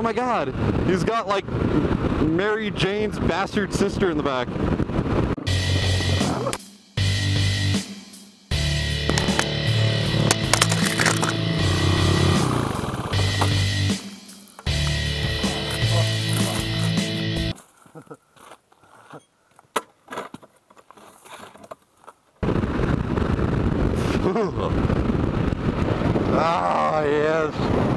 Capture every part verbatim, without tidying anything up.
Oh my god, he's got like Mary Jane's bastard sister in the back. Ah, yes.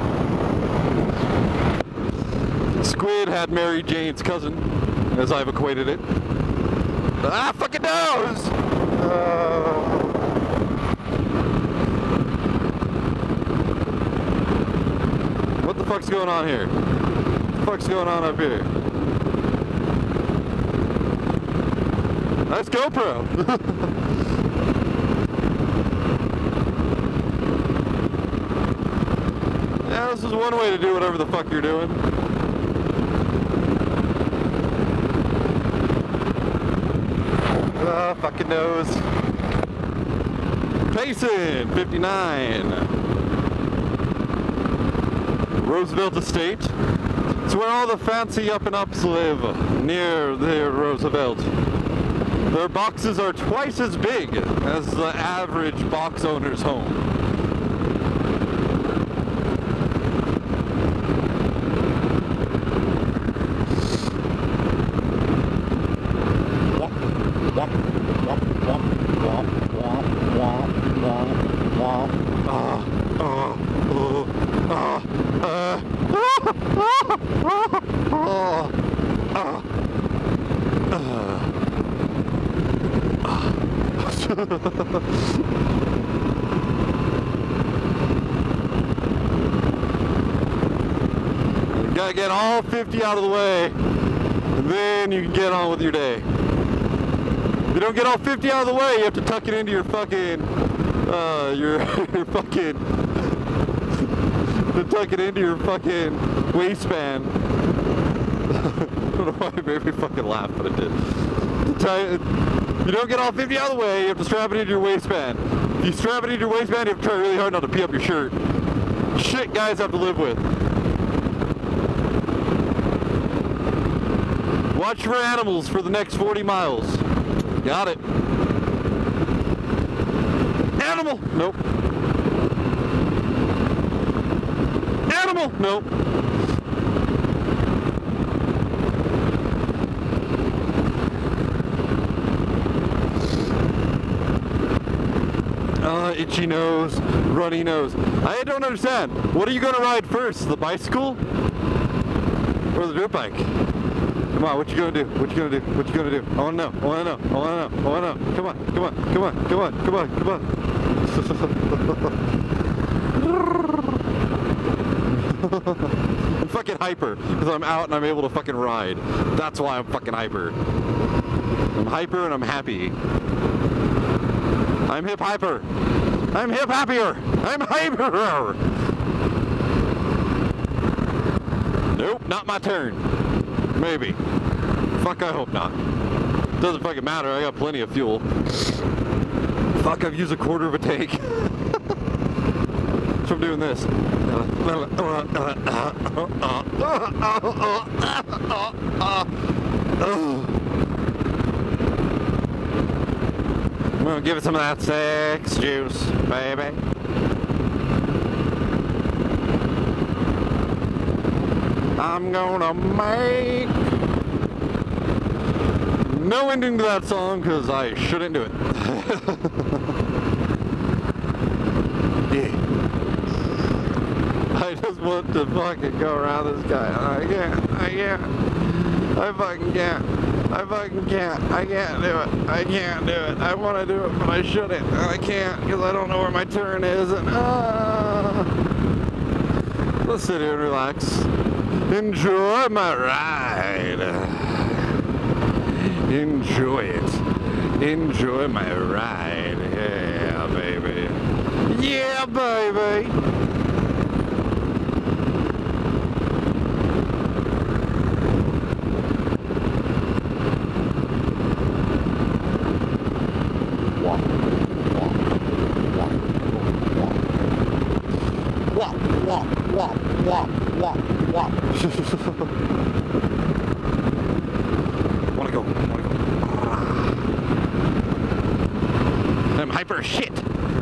Squid had Mary Jane's cousin, as I've equated it. Ah, fucking nose! Uh... What the fuck's going on here? What the fuck's going on up here? That's GoPro! Yeah, this is one way to do whatever the fuck you're doing. Ah, oh, fucking nose. Payson, fifty-nine. Roosevelt Estate. It's where all the fancy up and ups live, near the Roosevelt. Their boxes are twice as big as the average box owner's home. You gotta get all fifty out of the way, and then you can get on with your day. If you don't get all fifty out of the way, you have to tuck it into your fucking, uh, your, your fucking, to tuck it into your fucking waistband. I don't know why it made me fucking laugh, but it did. You don't get all fifty out of the way, you have to strap it into your waistband. If you strap it into your waistband, you have to try really hard not to pee up your shirt. Shit guys have to live with. Watch for animals for the next forty miles. Got it. Animal! Nope. Animal! Nope. Uh, itchy nose, runny nose. I don't understand. What are you gonna ride first? The bicycle? Or the dirt bike? Come on, what you gonna do? What you gonna do? What you gonna do? I wanna know. I wanna know. I wanna know. I wanna know. Come on, come on, come on, come on, come on, come on. I'm fucking hyper because I'm out and I'm able to fucking ride. That's why I'm fucking hyper. I'm hyper and I'm happy. I'm hip hyper. I'm hip happier. I'm hyper. Nope, not my turn. Maybe. Fuck, I hope not. Doesn't fucking matter. I got plenty of fuel. Fuck, I've used a quarter of a tank. So I'm doing this. I'm gonna give it some of that sex juice, baby. I'm gonna make no ending to that song because I shouldn't do it. Yeah. I just want to fucking go around this guy. I can't. I can't. I fucking can't. I fucking can't. I can't do it. I can't do it. I want to do it, but I shouldn't. I can't because I don't know where my turn is. And uh, let's sit here and relax. Enjoy my ride. Enjoy it. Enjoy my ride. Yeah, baby. Yeah, baby. Walk, walk, walk. wah, wah, wah. Wanna go, wanna go. I'm hyper as shit.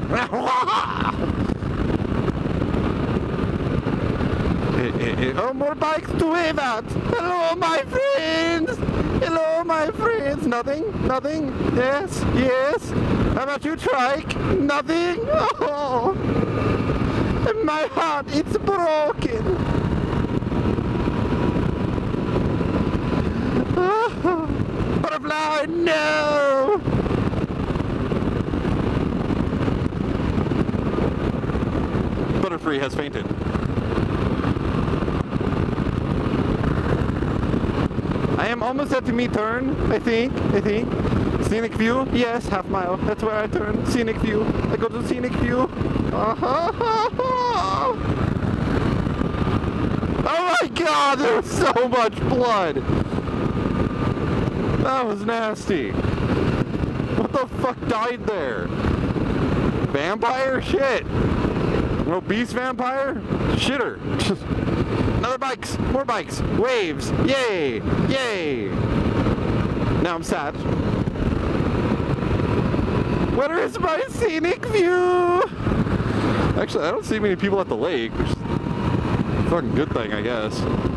Oh, more bikes to wave at. Hello, my friends. Hello, my friends. Nothing? Nothing? Yes? Yes? How about you, trike? Nothing? Oh. My heart, it's broken. Oh. Butterfly, no. Butterfree has fainted. I am almost at the me-turn, I think, I think. Scenic view? Yes, half mile. That's where I turn. Scenic view. I go to scenic view. Uh-huh. Oh my god, there was so much blood. That was nasty. What the fuck died there? Vampire? Shit. No beast vampire? Shitter. Another bikes, more bikes, waves, yay, yay. Now I'm sad. Where is my scenic view? Actually, I don't see many people at the lake, which is a fucking good thing, I guess.